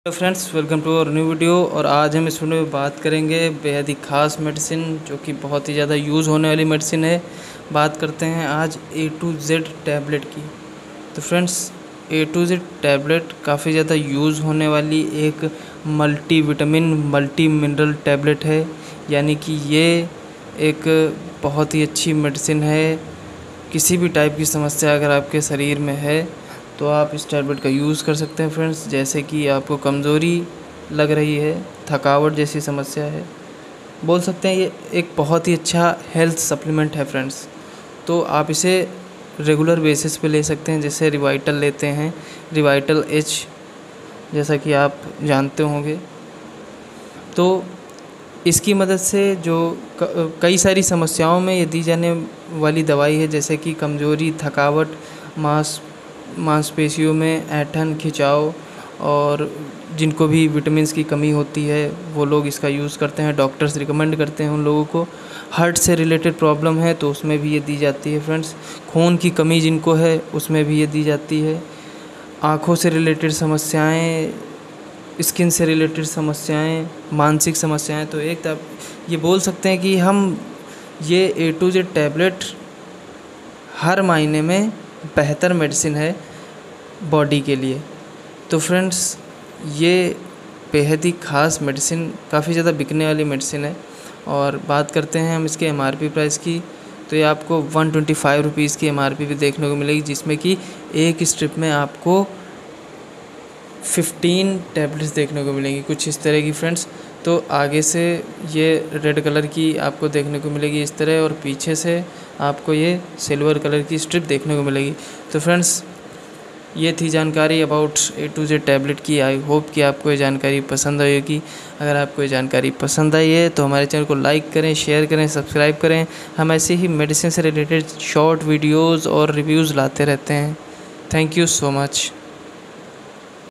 Hello friends, welcome to our new video. और आज हम इस वीडियो में बात करेंगे बेहद ही ख़ास मेडिसिन जो कि बहुत ही ज़्यादा यूज़ होने वाली मेडिसिन है। बात करते हैं आज A to Z टैबलेट की। तो friends, A to Z tablet काफ़ी ज़्यादा यूज़ होने वाली एक multi vitamin multi mineral tablet है, यानी कि ये एक बहुत ही अच्छी मेडिसिन है। किसी भी टाइप की समस्या अगर आपके शरीर में है तो आप इस टैबलेट का यूज़ कर सकते हैं फ्रेंड्स। जैसे कि आपको कमज़ोरी लग रही है, थकावट जैसी समस्या है, बोल सकते हैं ये एक बहुत ही अच्छा हेल्थ सप्लीमेंट है फ्रेंड्स। तो आप इसे रेगुलर बेसिस पे ले सकते हैं। जैसे रिवाइटल लेते हैं, रिवाइटल H, जैसा कि आप जानते होंगे। तो इसकी मदद से जो कई सारी समस्याओं में ये दी जाने वाली दवाई है, जैसे कि कमज़ोरी, थकावट, मांसपेशियों में ऐंठन, खिंचाव, और जिनको भी विटामिन्स की कमी होती है वो लोग इसका यूज़ करते हैं। डॉक्टर्स रिकमेंड करते हैं उन लोगों को। हार्ट से रिलेटेड प्रॉब्लम है तो उसमें भी ये दी जाती है फ्रेंड्स। खून की कमी जिनको है उसमें भी ये दी जाती है। आँखों से रिलेटेड समस्याएं, स्किन से रिलेटेड समस्याएं, मानसिक समस्याएं, तो एक तब ये बोल सकते हैं कि हम ये A to Z टैबलेट हर महीने में बेहतर मेडिसिन है बॉडी के लिए। तो फ्रेंड्स, ये बेहद ही ख़ास मेडिसिन, काफ़ी ज़्यादा बिकने वाली मेडिसिन है। और बात करते हैं हम इसके MRP प्राइस की, तो ये आपको 125 रुपीज़ की MRP भी देखने को मिलेगी, जिसमें कि एक स्ट्रिप में आपको 15 टैबलेट्स देखने को मिलेंगी, कुछ इस तरह की फ्रेंड्स। तो आगे से ये रेड कलर की आपको देखने को मिलेगी इस तरह, और पीछे से आपको ये सिल्वर कलर की स्ट्रिप देखने को मिलेगी। तो फ्रेंड्स, ये थी जानकारी about A to Z tablet की। आई होप कि आपको ये जानकारी पसंद आई होगी। अगर आपको ये जानकारी पसंद आई है तो हमारे चैनल को लाइक करें, शेयर करें, सब्सक्राइब करें। हम ऐसे ही मेडिसिन से रिलेटेड शॉर्ट वीडियोज़ और रिव्यूज़ लाते रहते हैं। Thank you so much.